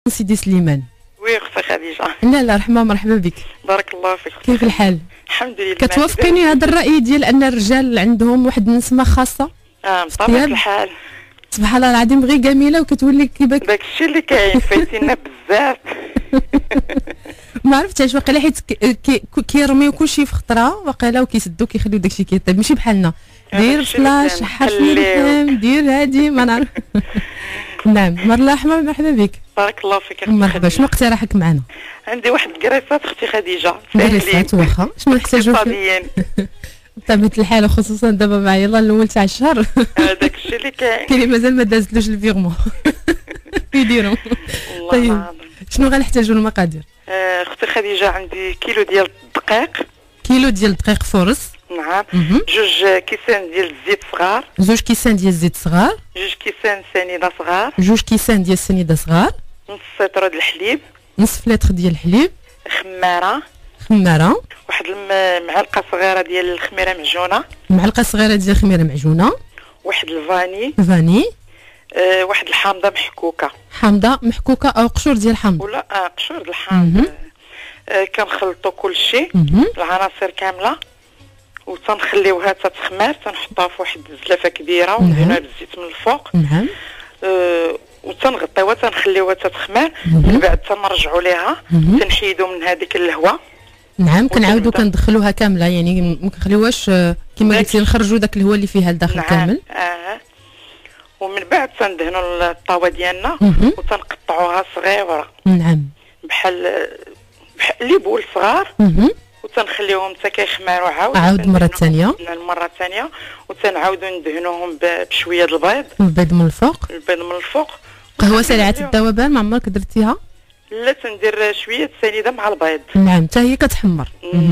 سيدي سليمان. وي اختي خديجه. لا لا رحمه مرحبا بك. بارك الله فيك. كيف الحال؟ الحمد لله. كتوافقيني هذا الراي ديال ان الرجال عندهم واحد النسمه خاصه؟ بطبيعه الحال. سبحان الله العظيم غير جميله وكتولي كيباك داك الشيء اللي كاين فايتينا بزاف. ما عرفتش واقيلا حيت كيرميو كلشي في خطره واقيلا وكيسدو كيخليو داكشي كيطيب ماشي بحالنا. دير فلاش حشني اللحم دير هادي ما نعرف. نعم مرحبا مرحبا بك. بارك الله فيك. مرحبا شنو اقتراحك معنا؟ عندي واحد الكريسات اختي خديجه. كريسات واخا شنو نحتاجو فيه؟ بطبيعة الحال وخصوصا دابا مع يلاه الاول تاع الشهر. هذاك الشيء اللي كاين. كاين مازال ما دازتلوش الفيغمون. يديروا. طيب شنو غنحتاجو المقادير؟ اختي خديجه عندي كيلو ديال الدقيق. كيلو ديال الدقيق فرص. نعم. جوج كيسان ديال الزيت صغار. زوج كيسان ديال الزيت صغار. جوج كيسان سنيده صغار. جوج كيسان ديال السنيده صغار. نص لتر ديال الحليب. نصف لتر ديال الحليب. خماره. واحد معلقه صغيره ديال الخميره معجونه. معلقه صغيره ديال الخميره معجونه. واحد الفاني. واحد الحامضه محكوكه. حامضه محكوكه او قشور ديال الحامض ولا قشور ديال الحامض. كنخلطوا كل شيء العناصر كامله وتنخليوها تتخمر تنحطوها في واحد الزلافه كبيره وندهنوها بالزيت من الفوق. نعم. وتنغطيوها تنخليوها تتخمر من بعد تنرجعوا ليها تنحيدوا من هذيك الهواء. نعم كنعاودوا كندخلوها كامله يعني ما كنخليوهاش كما قلتي نخرجوا داك الهواء اللي فيها لداخل. نعم. كامل. ومن بعد تندهنوا الطاوه ديالنا وتنقطعوها صغيره. نعم. بحال لي بول صغار. وتنخليوهم حتى كيخمروا عاود مره ثانيه. المره الثانيه وتنعاودوا ندهنوهم بشويه البيض. البيض من الفوق. قهوه سريعه الذوبان ما عمرك درتيها؟ لا تندير شويه سنيده مع البيض. نعم حتى هي كتحمر.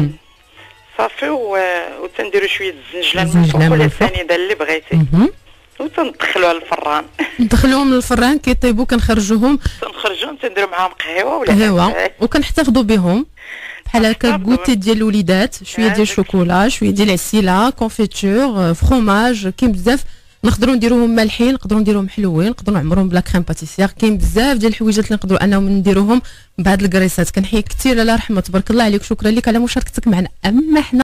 صافي وتنديروا شويه الزنجلان من الفوق ولا السنيده اللي بغيتي. وتندخلوها للفران. ندخلوهم للفران كيطيبوا كنخرجوهم تنديروا معاهم قهوه ولا قهوه وكنحتفظوا بهم بحال هكا كوتي ديال الوليدات شويه ديال الشوكولا شويه ديال العسيله كونفيتور فروماج كاين بزاف نقدروا نديروهم مالحين نقدروا نديروهم حلوين نقدروا نعمروهم بلا كريم باتيسير كاين بزاف ديال الحويجات اللي نقدروا انهم نديروهم بهاد الكريسات. كنحييك كثير لاله رحمه تبارك الله عليك شكرا لك على مشاركتك معنا. اما حنا